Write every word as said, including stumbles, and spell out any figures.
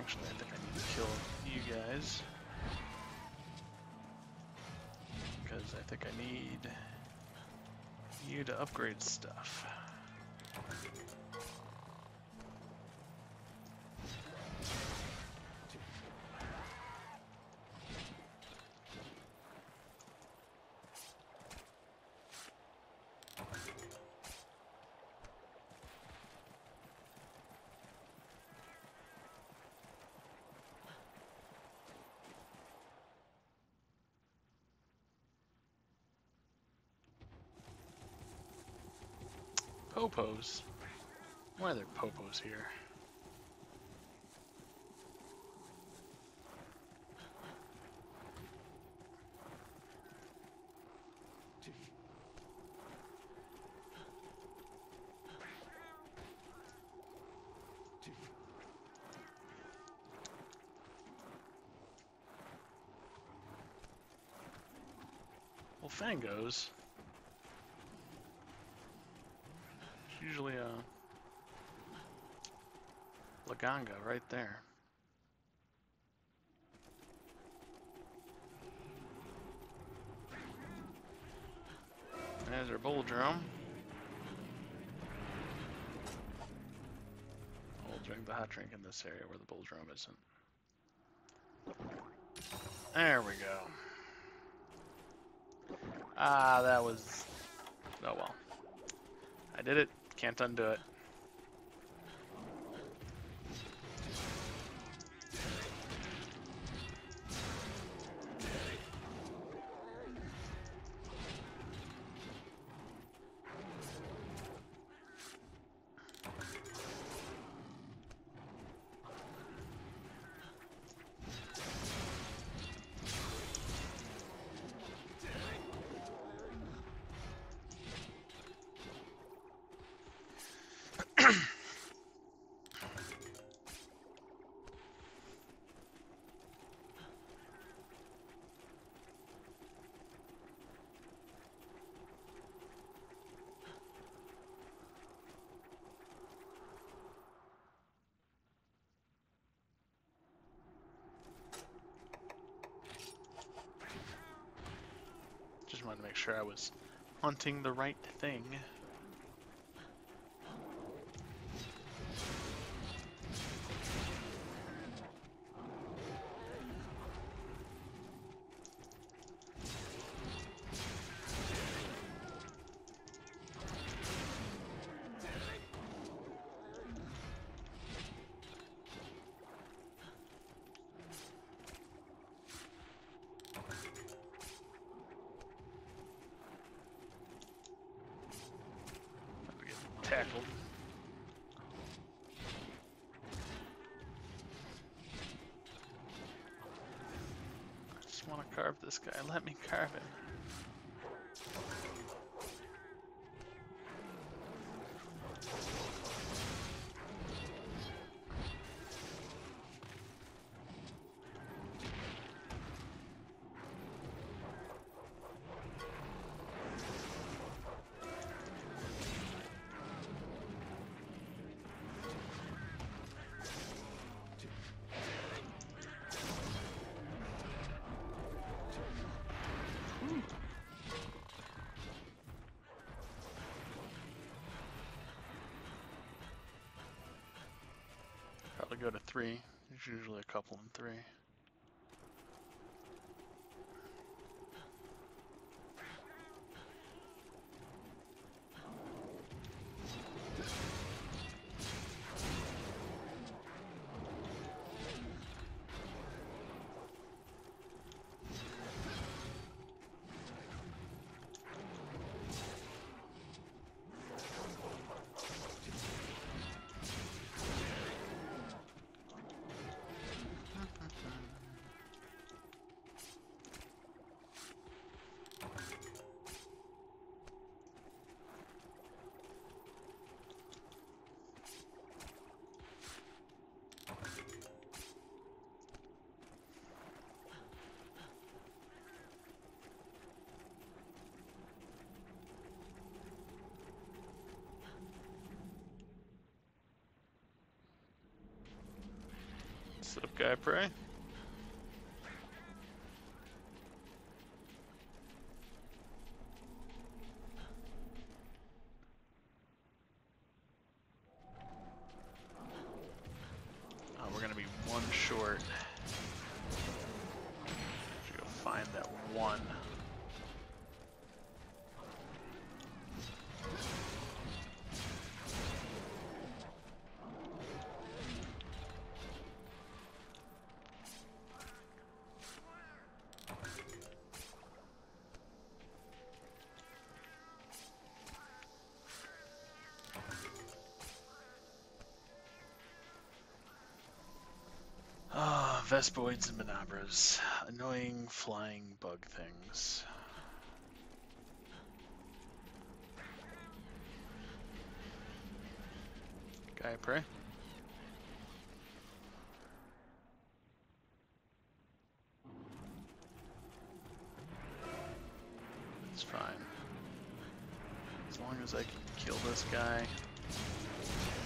Actually, I think I need to kill you guys. Because I think I need you to upgrade stuff. Popos? Why are there popos here? Well, Fangos. It's usually a Laganga right there. There's our Bulldrome. We'll drink the hot drink in this area where the Bulldrome isn't. There we go. Ah, that was... Oh well. I did it. Can't undo it. Just wanted to make sure I was hunting the right thing. Tackled. I just want to carve this guy. Let me carve him. Probably go to three. There's usually a couple in three. What's up, Guy Prey? Oh, we're gonna be one short. Should go find that one. Ah, oh, Vespoids and Manabras. Annoying flying bug things. Guy Prey? It's fine. As long as I can kill this guy.